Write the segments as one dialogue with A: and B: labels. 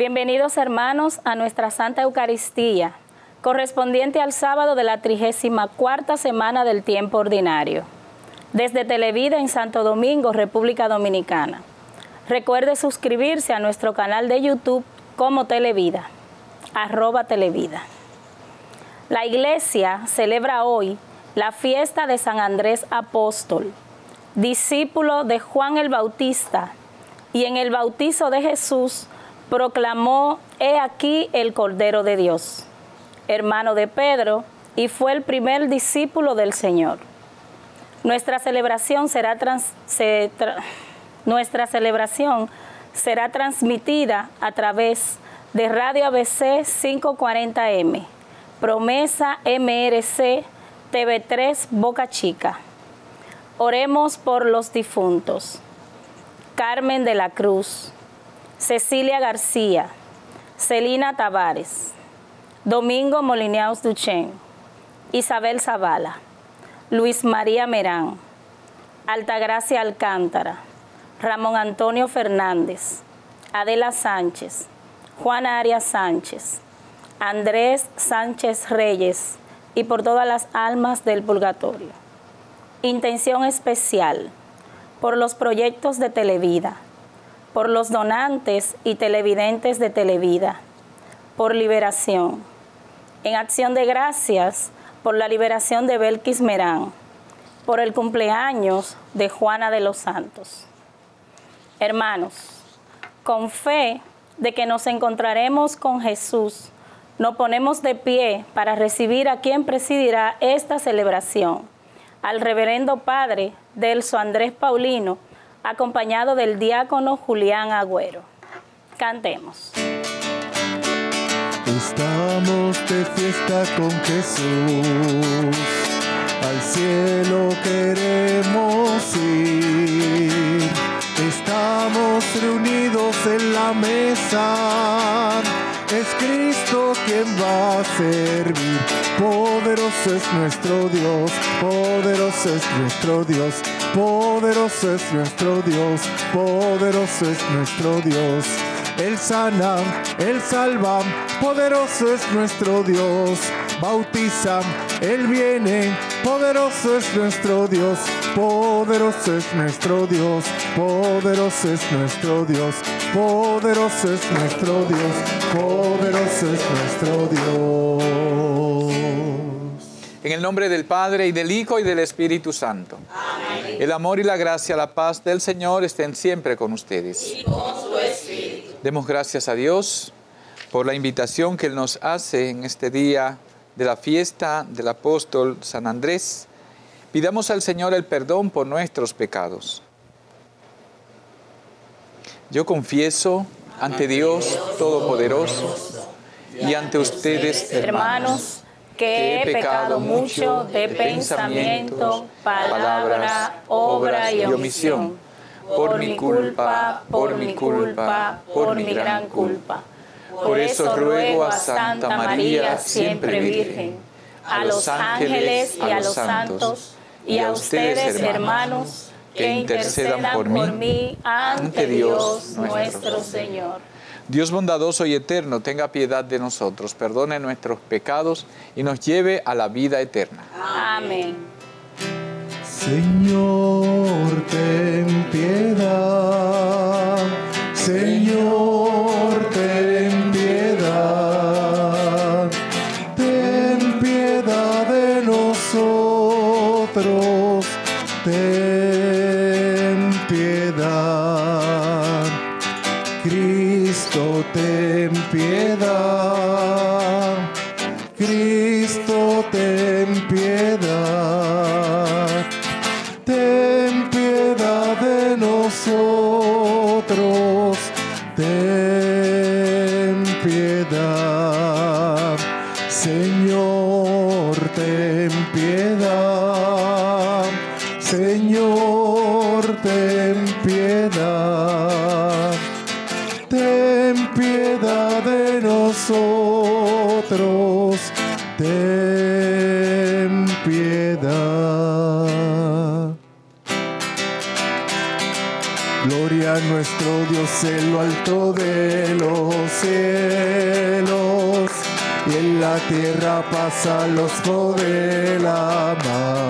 A: Bienvenidos hermanos a nuestra Santa Eucaristía, correspondiente al sábado de la 34ª semana del tiempo ordinario. Desde Televida en Santo Domingo, República Dominicana. Recuerde suscribirse a nuestro canal de YouTube como Televida, @Televida. La Iglesia celebra hoy la fiesta de San Andrés Apóstol, discípulo de Juan el Bautista, y en el bautizo de Jesús proclamó: «He aquí el Cordero de Dios», hermano de Pedro, y fue el primer discípulo del Señor. Nuestra celebración será transmitida a través de Radio ABC 540M, Promesa MRC, TV3 Boca Chica. Oremos por los difuntos: Carmen de la Cruz, Cecilia García, Celina Tavares, Domingo Molineaus Duchén, Isabel Zavala, Luis María Merán, Altagracia Alcántara, Ramón Antonio Fernández, Adela Sánchez, Juana Arias Sánchez, Andrés Sánchez Reyes, y por todas las almas del purgatorio. Intención especial por los proyectos de Televida, por los donantes y televidentes de Televida, por Liberación. En acción de gracias por la liberación de Belkis Merán, por el cumpleaños de Juana de los Santos. Hermanos, con fe de que nos encontraremos con Jesús, nos ponemos de pie para recibir a quien presidirá esta celebración, al Reverendo Padre Delso Andrés Paulino, acompañado del diácono Julián Agüero. Cantemos.
B: Estamos de fiesta con Jesús, al cielo queremos ir. Estamos reunidos en la mesa, es Cristo quien va a servir. Poderoso es nuestro Dios, poderoso es nuestro Dios, poderoso es nuestro Dios, poderoso es nuestro Dios. Él sana, Él salva, poderoso es nuestro Dios. Bautiza, Él viene, poderoso es nuestro Dios, poderoso es nuestro Dios, poderoso es nuestro Dios, poderoso es nuestro Dios, poderoso es nuestro Dios.
C: En el nombre del Padre, y del Hijo, y del Espíritu Santo. Amén. El amor y la gracia, la paz del Señor estén siempre con ustedes.
A: Y con su espíritu.
C: Demos gracias a Dios por la invitación que Él nos hace en este día de la fiesta del apóstol San Andrés. Pidamos al Señor el perdón por nuestros pecados. Yo confieso ante Dios Todopoderoso y ante ustedes, hermanos, que he pecado mucho de pensamiento, palabra, obra y omisión, por mi culpa, por mi gran culpa. Por eso ruego a Santa María, siempre Virgen, a los ángeles y a los santos, y a ustedes, hermanos, que intercedan por mí ante Dios nuestro Señor. Dios bondadoso y eterno, tenga piedad de nosotros, perdone nuestros pecados y nos lleve a la vida eterna.
A: Amén.
B: Señor, ten piedad. Señor, ten piedad. Ten piedad de nosotros. Ten piedad. Cristo, ten piedad. Cristo, ten piedad. Ten piedad de nosotros. Ten piedad. Señor, ten piedad. Señor, ten piedad. Ten piedad de nosotros. Ten piedad. Gloria Gloria a nuestro Dios en lo alto de los cielos, y en la tierra pasa los del amado.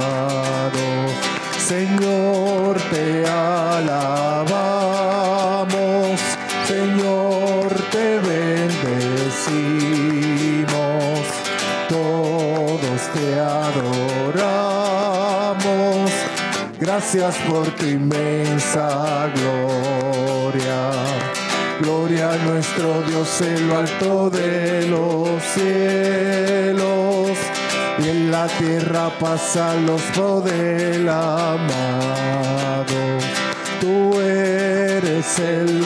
B: Señor, te alabamos, Señor, te bendecimos, todos te adoramos. Gracias por tu inmensa gloria. Gloria a nuestro Dios en lo alto de los cielos, y en la tierra pasan los del amado. Tú eres el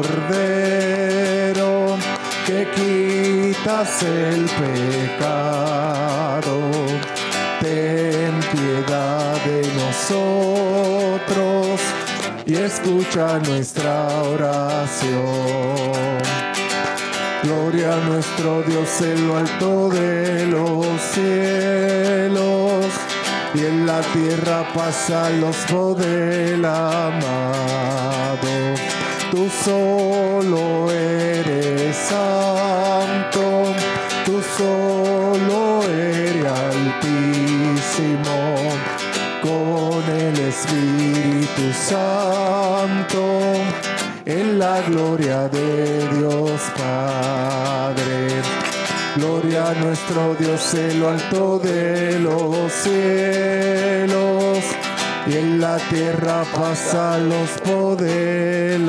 B: Cordero que quitas el pecado. Ten piedad de nosotros y escucha nuestra oración. Gloria a nuestro Dios en lo alto de los cielos, y en la tierra pasan los del amado. Tú solo eres santo, tú solo eres altísimo, con el Espíritu Santo, en la gloria de Dios Padre. Gloria a nuestro Dios en lo alto de los cielos, y en la tierra pasan los del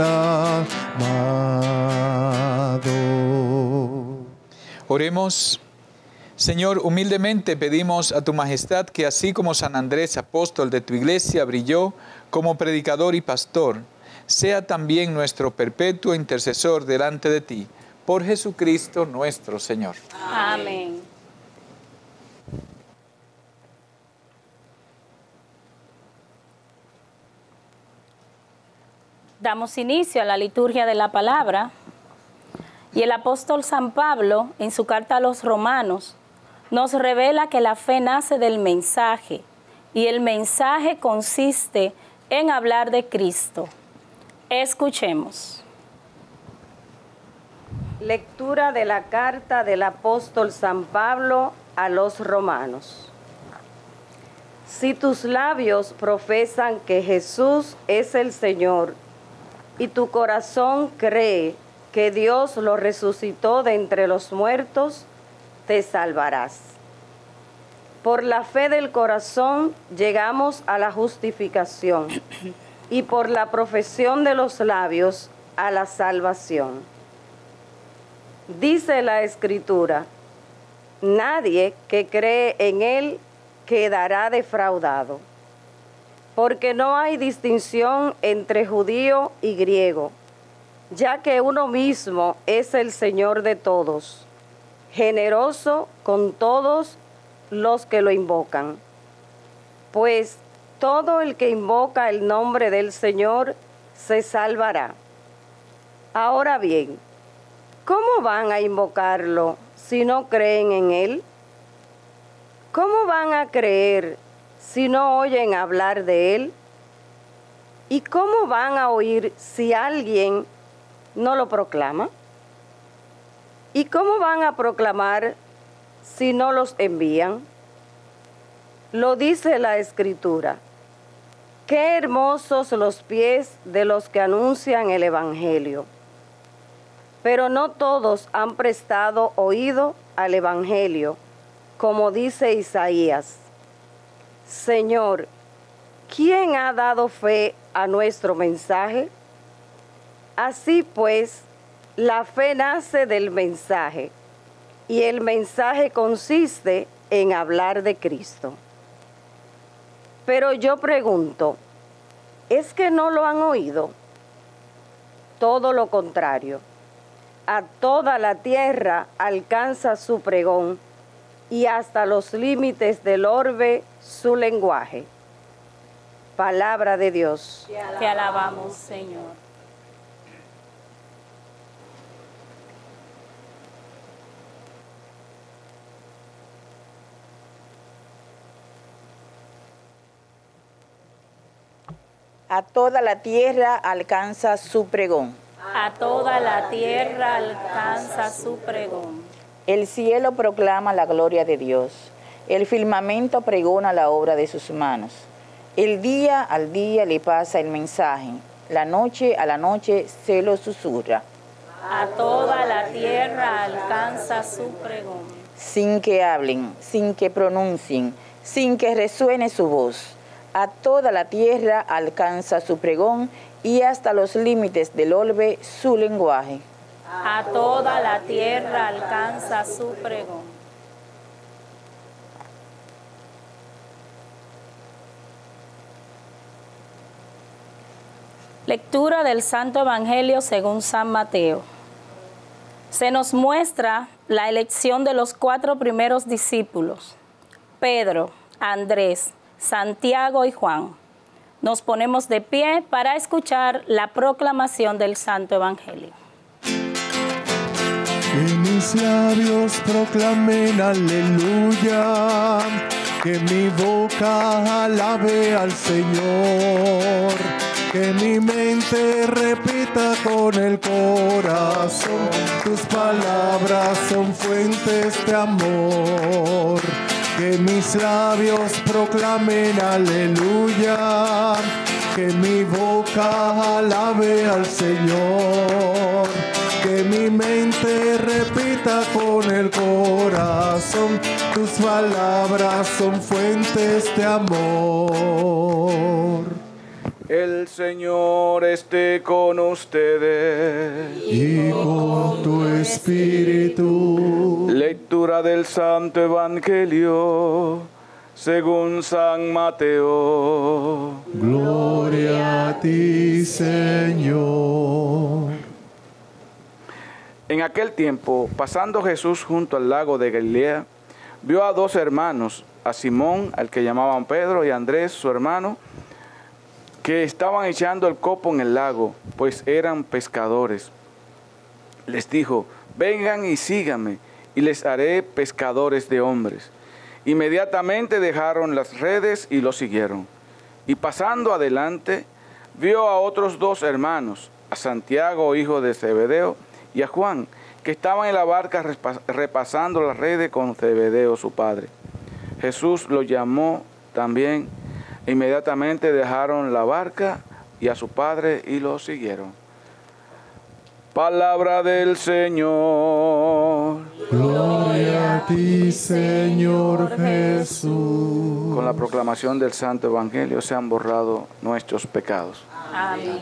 B: amado.
C: Oremos. Señor, humildemente pedimos a tu majestad que así como San Andrés, apóstol de tu iglesia, brilló como predicador y pastor, sea también nuestro perpetuo intercesor delante de ti, por Jesucristo nuestro Señor.
A: Amén. Damos inicio a la liturgia de la palabra, y el apóstol San Pablo, en su carta a los romanos, nos revela que la fe nace del mensaje, y el mensaje consiste en hablar de Cristo. Escuchemos.
D: Lectura de la carta del apóstol San Pablo a los romanos. Si tus labios profesan que Jesús es el Señor, y tu corazón cree que Dios lo resucitó de entre los muertos, te salvarás. Por la fe del corazón llegamos a la justificación, y por la profesión de los labios a la salvación. Dice la Escritura: nadie que cree en Él quedará defraudado, porque no hay distinción entre judío y griego, ya que uno mismo es el Señor de todos, generoso con todos los que lo invocan. Pues todo el que invoca el nombre del Señor se salvará. Ahora bien, ¿cómo van a invocarlo si no creen en Él? ¿Cómo van a creer si no oyen hablar de Él? ¿Y cómo van a oír si alguien no lo proclama? ¿Y cómo van a proclamar si no los envían? Lo dice la Escritura: qué hermosos los pies de los que anuncian el Evangelio. Pero no todos han prestado oído al Evangelio, como dice Isaías: Señor, ¿quién ha dado fe a nuestro mensaje? Así pues, la fe nace del mensaje, y el mensaje consiste en hablar de Cristo. Pero yo pregunto, ¿es que no lo han oído? Todo lo contrario. A toda la tierra alcanza su pregón, y hasta los límites del orbe su lenguaje. Palabra de Dios.
A: Te alabamos, Señor.
E: A toda la tierra alcanza su pregón.
A: A toda la tierra alcanza su pregón.
E: El cielo proclama la gloria de Dios. El firmamento pregona la obra de sus manos. El día al día le pasa el mensaje. La noche a la noche se lo susurra.
A: A toda la tierra alcanza su pregón.
E: Sin que hablen, sin que pronuncien, sin que resuene su voz. A toda la tierra alcanza su pregón y hasta los límites del orbe su lenguaje.
A: A toda la tierra alcanza su pregón. Lectura del Santo Evangelio según San Mateo. Se nos muestra la elección de los 4 primeros discípulos, Pedro, Andrés, Santiago y Juan. Nos ponemos de pie para escuchar la proclamación del Santo Evangelio.
B: Que mis labios proclamen aleluya, que mi boca alabe al Señor, que mi mente repita con el corazón, tus palabras son fuentes de amor. Que mis labios proclamen aleluya, que mi boca alabe al Señor, que mi mente repita con el corazón, tus palabras son fuentes de amor.
F: El Señor esté con ustedes.
B: Y con tu espíritu.
F: Lectura del Santo Evangelio según San Mateo.
B: Gloria a ti, Señor.
F: En aquel tiempo, pasando Jesús junto al lago de Galilea, vio a 2 hermanos, a Simón, al que llamaban Pedro, y a Andrés, su hermano, que estaban echando el copo en el lago, pues eran pescadores. Les dijo: vengan y síganme, y les haré pescadores de hombres. Inmediatamente dejaron las redes y lo siguieron. Y pasando adelante, vio a otros 2 hermanos, a Santiago, hijo de Zebedeo, y a Juan, que estaban en la barca repasando las redes con Zebedeo, su padre. Jesús los llamó también. Inmediatamente dejaron la barca y a su padre y lo siguieron. Palabra del Señor.
B: Gloria a ti, Señor Jesús.
F: Con la proclamación del Santo Evangelio se han borrado nuestros pecados.
A: Amén.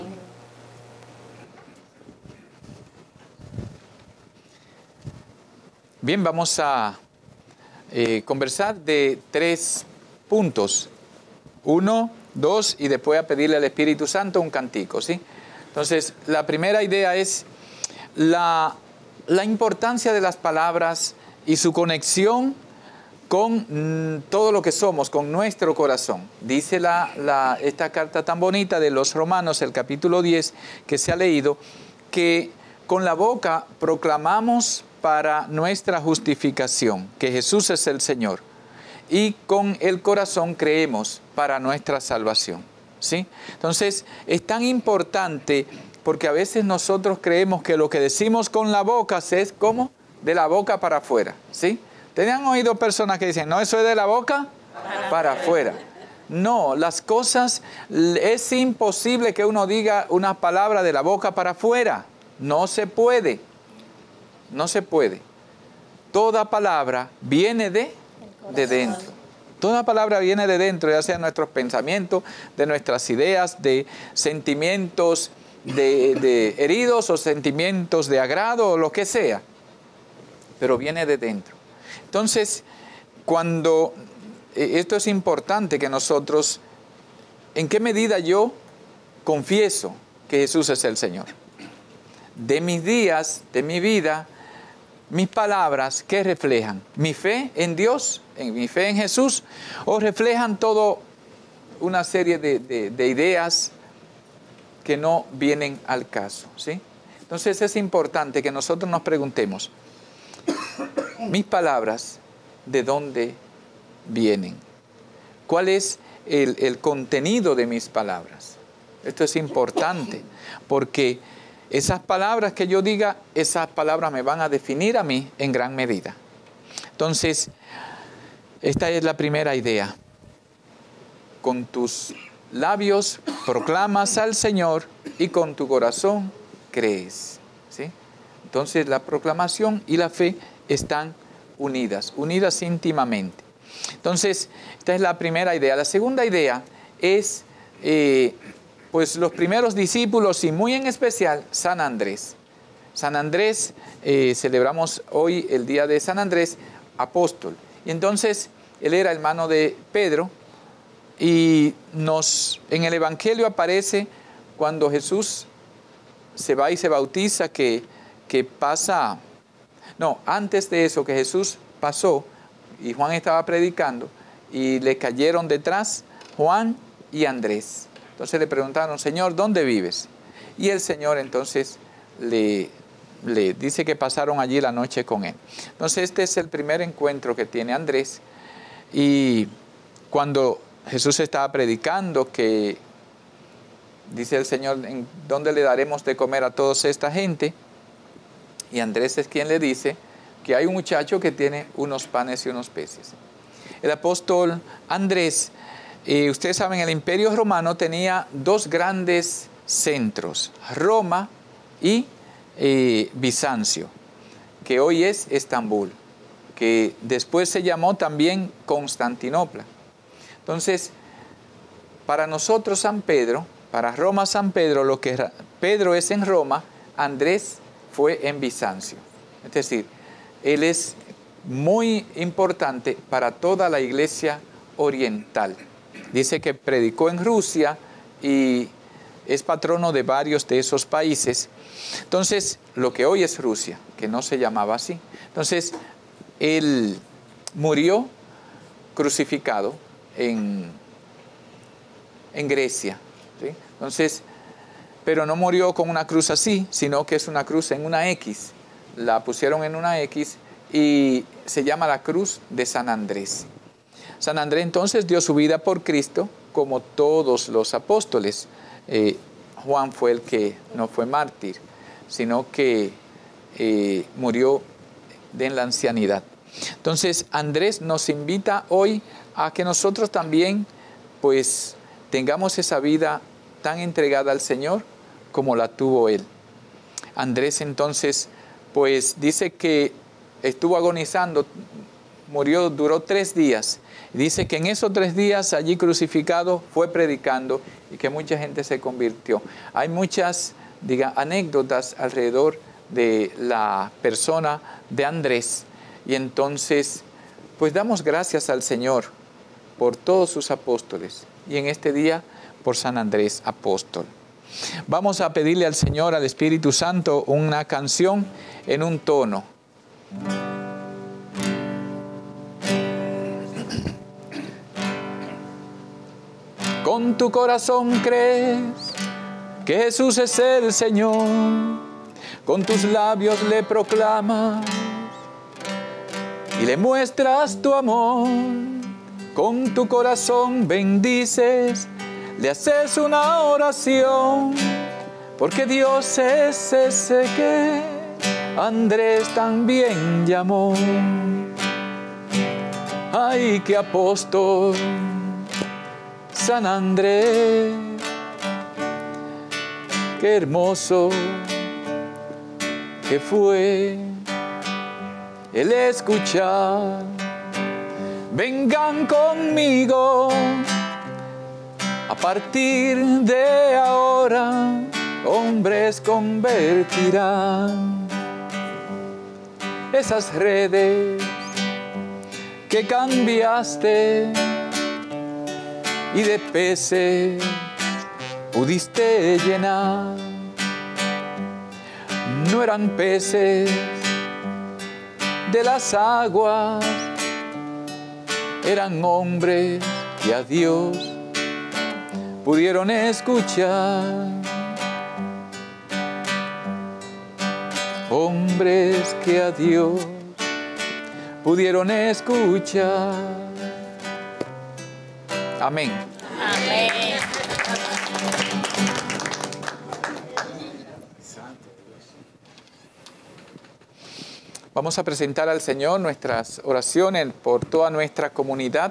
C: Bien, vamos a conversar de 3 puntos. 1, 2 y después a pedirle al Espíritu Santo un cantico, ¿sí? Entonces, la primera idea es la importancia de las palabras y su conexión con todo lo que somos, con nuestro corazón. Dice esta carta tan bonita de los Romanos, el capítulo 10, que se ha leído, que con la boca proclamamos para nuestra justificación, que Jesús es el Señor. Y con el corazón creemos para nuestra salvación, ¿sí? Entonces, es tan importante porque a veces nosotros creemos que lo que decimos con la boca es como de la boca para afuera, ¿sí? ¿Ustedes han oído personas que dicen, no, eso es de la boca para afuera? No, las cosas, es imposible que uno diga una palabra de la boca para afuera. No se puede, no se puede. Toda palabra viene de dentro. Toda palabra viene de dentro, ya sea nuestros pensamientos, de nuestras ideas, de sentimientos de heridos o sentimientos de agrado o lo que sea. Pero viene de dentro. Entonces, esto es importante que nosotros, ¿en qué medida yo confieso que Jesús es el Señor? De mis días, de mi vida, mis palabras, ¿qué reflejan? ¿Mi fe en Dios, mi fe en Jesús? ¿O reflejan todo una serie de ideas que no vienen al caso? ¿Sí? Entonces es importante que nosotros nos preguntemos, mis palabras, ¿de dónde vienen? ¿Cuál es el contenido de mis palabras? Esto es importante, porque esas palabras que yo diga, esas palabras me van a definir a mí en gran medida. Entonces, esta es la primera idea. Con tus labios proclamas al Señor y con tu corazón crees. ¿Sí? Entonces, la proclamación y la fe están unidas íntimamente. Entonces, esta es la primera idea. La segunda idea es, pues, los primeros discípulos y muy en especial San Andrés. San Andrés, celebramos hoy el día de San Andrés, apóstol. Y entonces, él era hermano de Pedro y en el Evangelio aparece cuando Jesús se va y se bautiza que pasa... No, antes de eso, que Jesús pasó y Juan estaba predicando y le cayeron detrás Juan y Andrés. Entonces le preguntaron, Señor, ¿dónde vives? Y el Señor entonces le dice que pasaron allí la noche con él. Entonces este es el primer encuentro que tiene Andrés. Y cuando Jesús estaba predicando, que dice el Señor, ¿en dónde le daremos de comer a toda esta gente? Y Andrés es quien le dice que hay un muchacho que tiene unos panes y unos peces. El apóstol Andrés, ustedes saben, el Imperio Romano tenía dos grandes centros, Roma y Bizancio, que hoy es Estambul, que después se llamó también Constantinopla. Entonces, para nosotros San Pedro, para Roma San Pedro, lo que Pedro es en Roma, Andrés fue en Bizancio. Es decir, él es muy importante para toda la iglesia oriental. Dice que predicó en Rusia y es patrono de varios de esos países. Entonces, lo que hoy es Rusia, que no se llamaba así. Entonces, él murió crucificado en Grecia. ¿Sí? Entonces, pero no murió con una cruz así, sino que es una cruz en una X. La pusieron en una X y se llama la cruz de San Andrés. San Andrés entonces dio su vida por Cristo como todos los apóstoles. Juan fue el que no fue mártir, sino que murió en la ancianidad. Entonces Andrés nos invita hoy a que nosotros también pues tengamos esa vida tan entregada al Señor como la tuvo él. Andrés entonces pues dice que estuvo agonizando, duró 3 días. Dice que en esos 3 días allí crucificado fue predicando y que mucha gente se convirtió. Hay muchas anécdotas alrededor de la persona de Andrés. Y entonces, pues damos gracias al Señor por todos sus apóstoles y en este día por San Andrés apóstol. Vamos a pedirle al Señor, al Espíritu Santo, una canción en un tono. Con tu corazón crees que Jesús es el Señor, con tus labios le proclamas y le muestras tu amor. Con tu corazón bendices, le haces una oración, porque Dios es ese que Andrés también llamó. ¡Ay, qué apóstol! San Andrés, qué hermoso que fue el escuchar. Vengan conmigo, a partir de ahora, hombres convertirán esas redes que cambiaste y de peces pudiste llenar. No eran peces de las aguas, eran hombres que a Dios pudieron escuchar. Hombres que a Dios pudieron escuchar. Amén.
A: Amén.
C: Vamos a presentar al Señor nuestras oraciones por toda nuestra comunidad.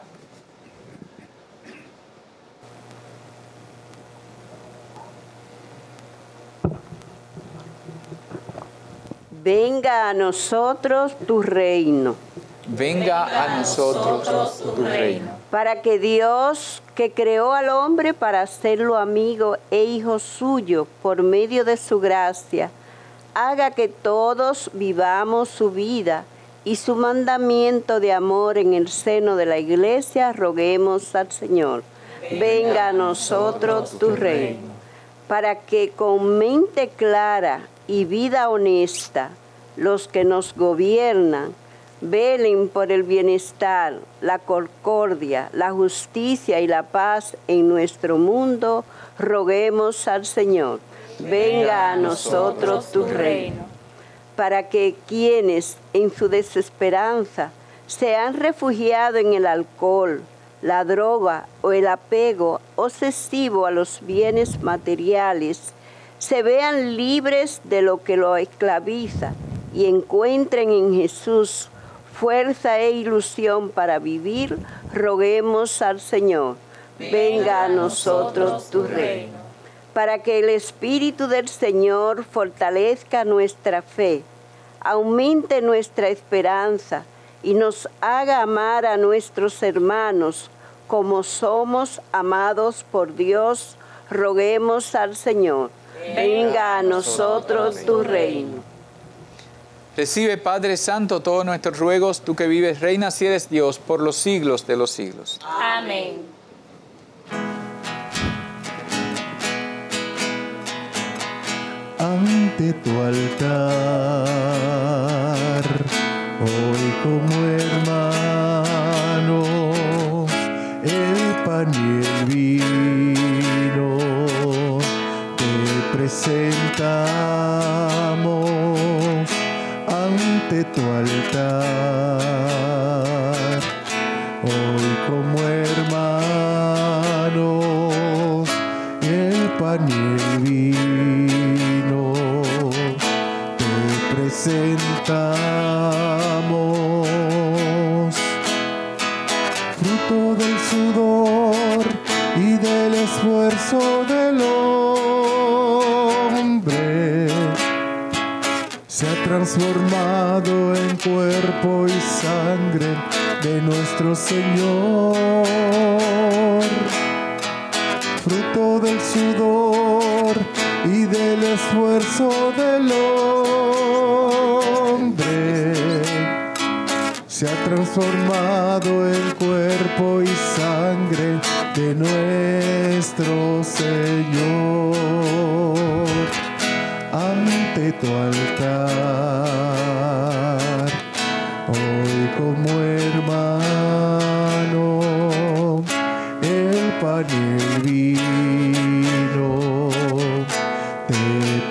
D: Venga a nosotros tu reino.
C: Venga a nosotros tu reino.
D: Para que Dios, que creó al hombre para hacerlo amigo e hijo suyo por medio de su gracia, haga que todos vivamos su vida y su mandamiento de amor en el seno de la Iglesia, roguemos al Señor. Venga a nosotros tu reino. Para que con mente clara y vida honesta, los que nos gobiernan velen por el bienestar, la concordia, la justicia y la paz en nuestro mundo, roguemos al Señor. Venga a nosotros tu reino. Para que quienes en su desesperanza se han refugiado en el alcohol, la droga o el apego obsesivo a los bienes materiales, se vean libres de lo que lo esclaviza y encuentren en Jesús fuerza e ilusión para vivir, roguemos al Señor. Venga a nosotros tu reino. Para que el Espíritu del Señor fortalezca nuestra fe, aumente nuestra esperanza y nos haga amar a nuestros hermanos como somos amados por Dios, roguemos al Señor. Venga a nosotros tu reino.
C: Recibe, Padre Santo, todos nuestros ruegos, tú que vives, reinas y eres Dios por los siglos de los siglos.
A: Amén.
B: Ante tu altar, hoy como hermanos, el pan y el vino te presentamos. Ante tu altar, hoy como hermanos, el pan y el vino te presentamos. Fruto del sudor y del esfuerzo del hombre, se ha transformado en cuerpo y sangre de nuestro Señor. Fruto del sudor y del esfuerzo del hombre, se ha transformado en cuerpo y sangre de nuestro Señor. Ante tu altar, hoy como hermano, el pan y el vino te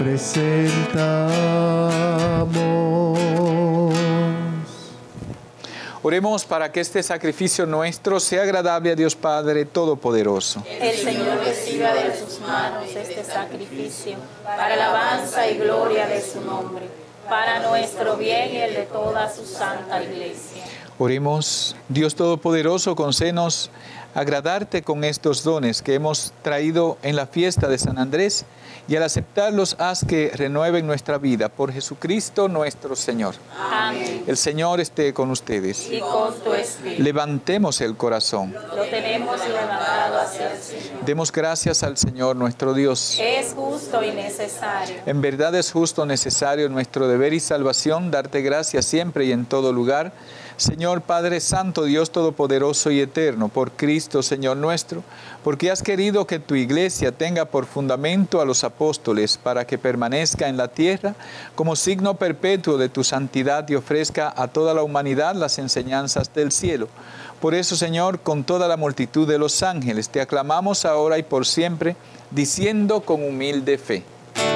B: presentamos.
C: Oremos para que este sacrificio nuestro sea agradable a Dios Padre Todopoderoso.
A: El Señor reciba de sus manos este sacrificio para alabanza y gloria de su nombre, para nuestro bien y el de toda su santa Iglesia.
C: Oremos, Dios Todopoderoso, concédenos agradarte con estos dones que hemos traído en la fiesta de San Andrés, y al aceptarlos haz que renueven nuestra vida por Jesucristo nuestro Señor.
A: Amén.
C: El Señor esté con ustedes.
A: Y con tu espíritu.
C: Levantemos el corazón.
A: Lo tenemos levantado hacia el Señor.
C: Demos gracias al Señor nuestro Dios.
A: Es justo y necesario.
C: En verdad es justo, necesario, nuestro deber y salvación, darte gracias siempre y en todo lugar, Señor Padre Santo, Dios Todopoderoso y Eterno, por Cristo, Señor nuestro, porque has querido que tu iglesia tenga por fundamento a los apóstoles, para que permanezca en la tierra como signo perpetuo de tu santidad y ofrezca a toda la humanidad las enseñanzas del cielo. Por eso, Señor, con toda la multitud de los ángeles, te aclamamos ahora y por siempre, diciendo con humilde fe: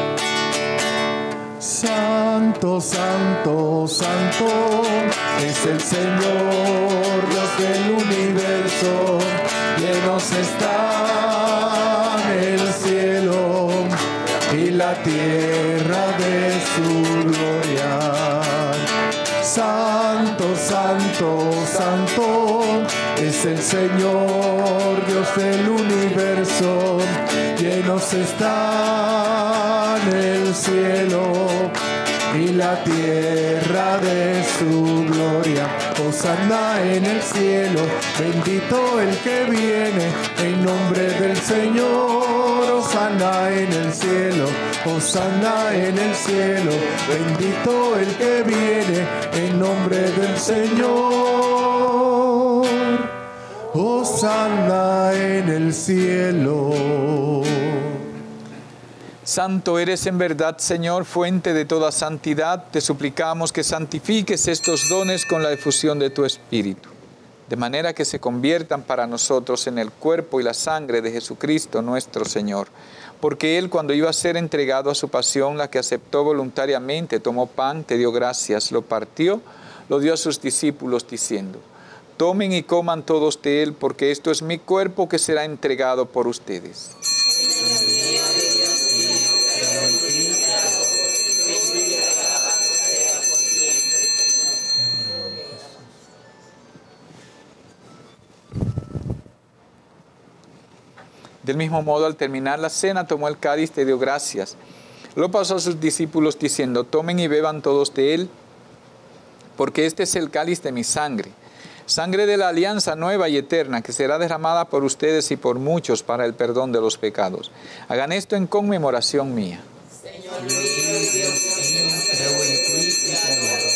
B: Santo, santo, santo, es el Señor, Dios del universo, llenos está el cielo y la tierra de su gloria. santo, santo es el Señor, Dios del universo. Llenos están el cielo y la tierra de su gloria. Hosana en el cielo, bendito el que viene en nombre del Señor. Hosana en el cielo, hosana en el cielo, bendito el que viene en nombre del Señor. Hosana en el cielo.
C: Santo eres en verdad, Señor, fuente de toda santidad. Te suplicamos que santifiques estos dones con la efusión de tu Espíritu, de manera que se conviertan para nosotros en el cuerpo y la sangre de Jesucristo nuestro Señor. Porque Él, cuando iba a ser entregado a su pasión, la que aceptó voluntariamente, tomó pan, te dio gracias, lo partió, lo dio a sus discípulos, diciendo: tomen y coman todos de Él, porque esto es mi cuerpo que será entregado por ustedes. Del mismo modo, al terminar la cena, tomó el cáliz, te dio gracias. Lo pasó a sus discípulos diciendo: tomen y beban todos de él, porque este es el cáliz de mi sangre, sangre de la alianza nueva y eterna, que será derramada por ustedes y por muchos para el perdón de los pecados. Hagan esto en conmemoración mía. Señor mío y Dios mío, creo en ti y te adoro.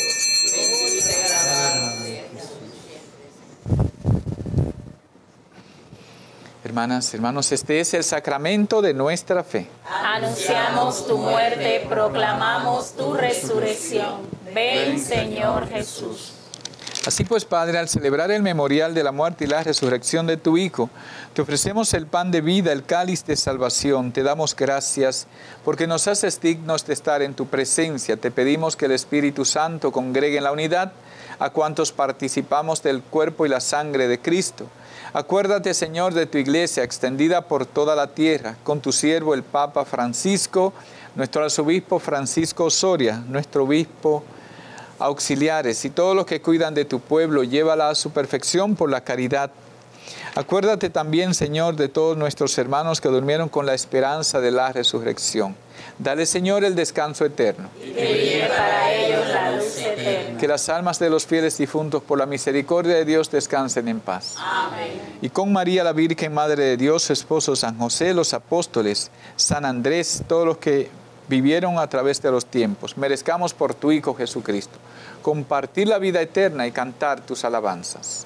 C: Hermanas, hermanos, este es el sacramento de nuestra fe.
A: Anunciamos tu muerte, proclamamos tu resurrección. Ven, Señor Jesús.
C: Así pues, Padre, al celebrar el memorial de la muerte y la resurrección de tu Hijo, te ofrecemos el pan de vida, el cáliz de salvación. Te damos gracias porque nos haces dignos de estar en tu presencia. Te pedimos que el Espíritu Santo congregue en la unidad a cuantos participamos del cuerpo y la sangre de Cristo. Acuérdate, Señor, de tu iglesia extendida por toda la tierra, con tu siervo el Papa Francisco, nuestro arzobispo Francisco Osoria, nuestro obispo, auxiliares y todos los que cuidan de tu pueblo. Llévala a su perfección por la caridad. Acuérdate también, Señor, de todos nuestros hermanos que durmieron con la esperanza de la resurrección. Dale, Señor, el descanso eterno.
A: Y que brille para ellos la luz eterna.
C: Que las almas de los fieles difuntos por la misericordia de Dios descansen en paz.
A: Amén.
C: Y con María, la Virgen Madre de Dios, su esposo San José, los apóstoles, San Andrés, todos los que vivieron a través de los tiempos, merezcamos por tu Hijo Jesucristo compartir la vida eterna y cantar tus alabanzas.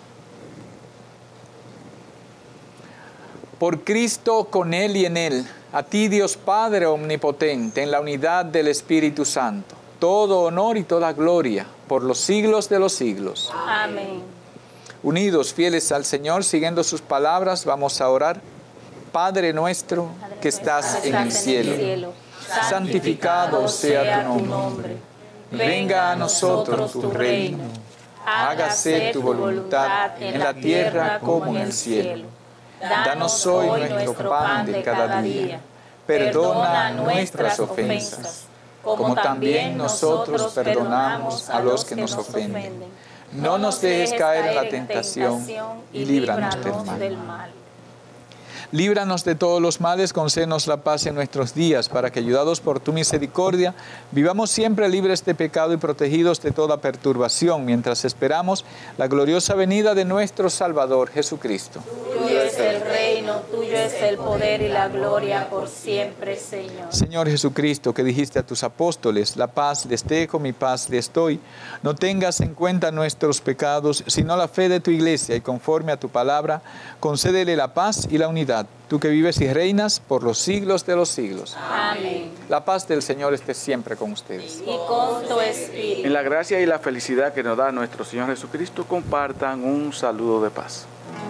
C: Por Cristo, con Él y en Él, a ti, Dios Padre omnipotente, en la unidad del Espíritu Santo, todo honor y toda gloria por los siglos de los siglos.
A: Amén.
C: Unidos, fieles al Señor, siguiendo sus palabras, vamos a orar. Padre nuestro que estás en el cielo, santificado sea tu nombre. Venga a nosotros tu reino. Hágase tu voluntad en la tierra como en el cielo. Danos hoy nuestro pan de cada día. Perdona nuestras ofensas, como también nosotros perdonamos a los que nos ofenden. No nos dejes caer en la tentación y líbranos del mal. Líbranos de todos los males, concédenos la paz en nuestros días, para que, ayudados por tu misericordia, vivamos siempre libres de pecado y protegidos de toda perturbación, mientras esperamos la gloriosa venida de nuestro Salvador Jesucristo.
A: Tuyo es el reino, tuyo es el poder y la gloria por siempre, Señor.
C: Señor Jesucristo, que dijiste a tus apóstoles: la paz les dejo, mi paz les doy. No tengas en cuenta nuestros pecados, sino la fe de tu iglesia, y conforme a tu palabra, concédele la paz y la unidad. Tú que vives y reinas por los siglos de los siglos.
A: Amén.
C: La paz del Señor esté siempre con ustedes.
A: Y con tu espíritu.
F: En la gracia y la felicidad que nos da nuestro Señor Jesucristo, compartan un saludo de paz.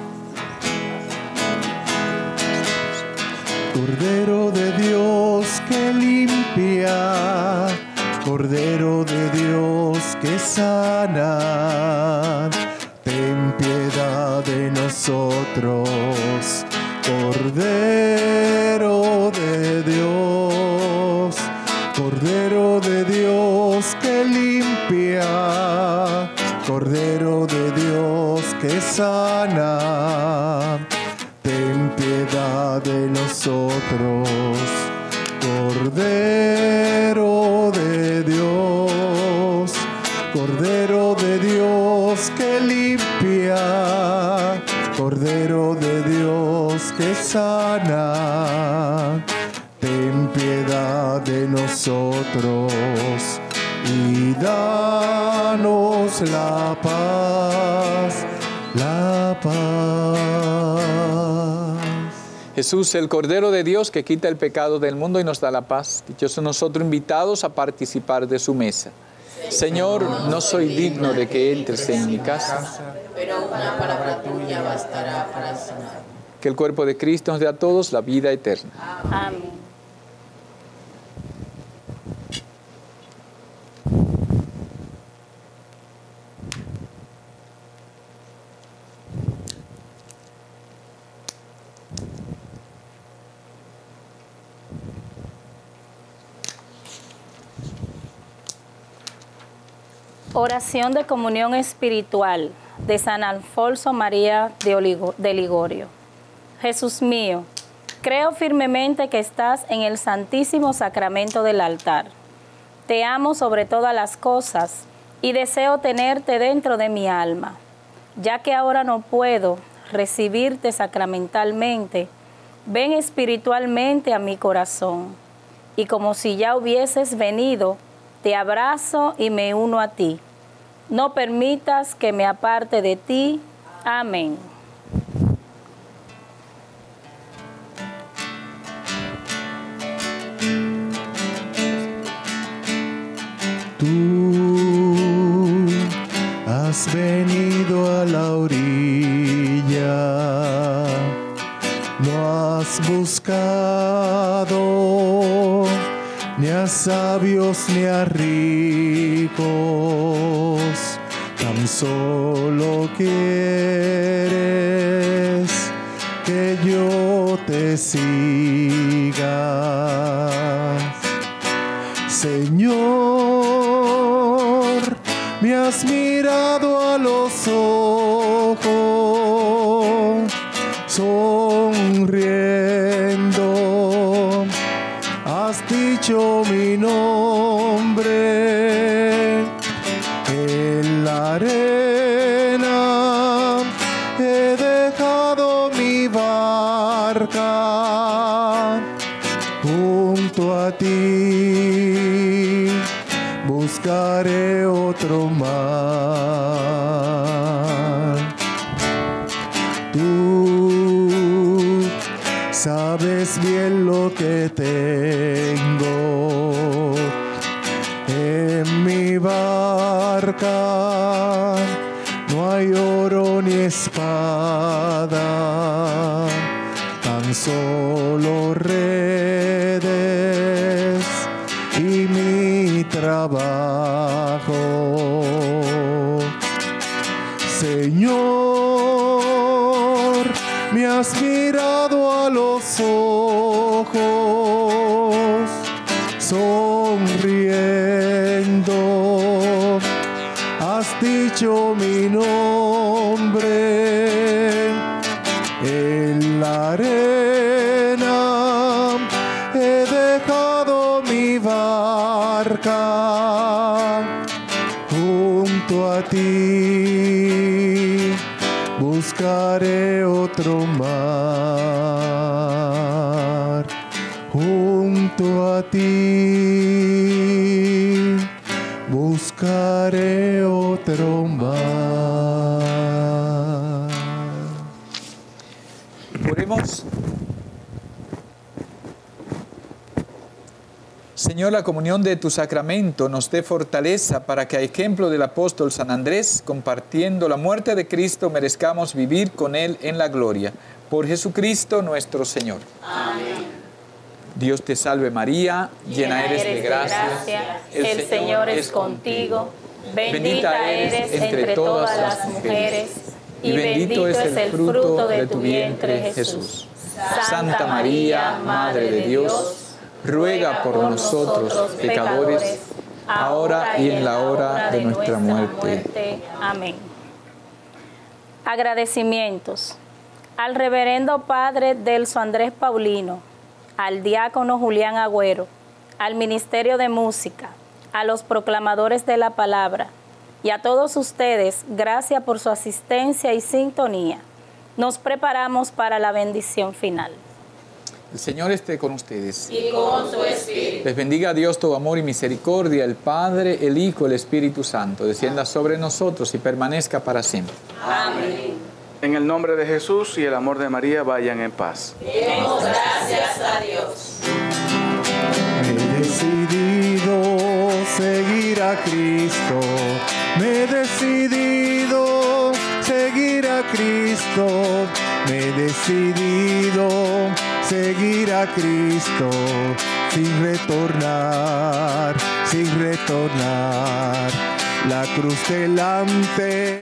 B: Cordero de Dios que limpia, Cordero de Dios que sana, ten piedad de nosotros. Cordero de Dios, Cordero de Dios que limpia, Cordero sana, ten piedad de nosotros. Cordero de Dios, Cordero de Dios que limpia, Cordero de Dios que sana, ten piedad de nosotros y danos la paz, la paz.
C: Jesús, el Cordero de Dios que quita el pecado del mundo y nos da la paz. Dichosos nosotros invitados a participar de su mesa. Señor, no soy digno de que entres en mi casa,
G: pero una palabra tuya bastará para sanar.
C: Que el cuerpo de Cristo nos dé a todos la vida eterna.
A: Amén. Oración de comunión espiritual de San Alfonso María de Ligorio. Jesús mío, creo firmemente que estás en el santísimo sacramento del altar. Te amo sobre todas las cosas y deseo tenerte dentro de mi alma. Ya que ahora no puedo recibirte sacramentalmente, ven espiritualmente a mi corazón. Y como si ya hubieses venido, te abrazo y me uno a ti. No permitas que me aparte de ti. Amén.
B: Tú has venido a la orilla, no has buscado ni a sabios ni a ricos, tan solo quieres que yo te siga. Señor, me has mirado a los ojos, sonriendo, has dicho mi nombre. En la arena he dejado mi barca, junto a ti buscaré otro mar. Tú sabes bien lo que tengo en mi barca, no hay oro ni espada, tan solo redes y mi trabajo. Señor, me has mirado a los ojos, sonriendo, has dicho mi nombre. En la arena he dejado mi barca, junto a ti buscaré otro mar. Junto a ti buscaré otro mar.
C: Oremos. Señor, la comunión de tu sacramento nos dé fortaleza para que, a ejemplo del apóstol San Andrés, compartiendo la muerte de Cristo, merezcamos vivir con Él en la gloria. Por Jesucristo nuestro Señor.
A: Amén.
C: Dios te salve María, llena eres de gracia,
A: el Señor es contigo, bendita eres entre todas las mujeres, y bendito es el fruto de tu vientre, Jesús. Santa María, Madre de Dios, ruega por nosotros pecadores, ahora y en la hora de nuestra muerte. Amén. Agradecimientos al reverendo padre Delso Andrés Paulino, al diácono Julián Agüero, al Ministerio de Música, a los proclamadores de la palabra y a todos ustedes, gracias por su asistencia y sintonía. Nos preparamos para la bendición final.
C: El Señor esté con ustedes.
A: Y con su espíritu.
C: Les bendiga a Dios todo amor y misericordia, el Padre, el Hijo, el Espíritu Santo. Descienda sobre nosotros y permanezca para siempre.
A: Amén.
F: En el nombre de Jesús y el amor de María, vayan en paz.
A: Demos gracias a Dios.
B: Me he decidido seguir a Cristo. Me he decidido seguir a Cristo. Me he decidido seguir a Cristo sin retornar, sin retornar. La cruz delante.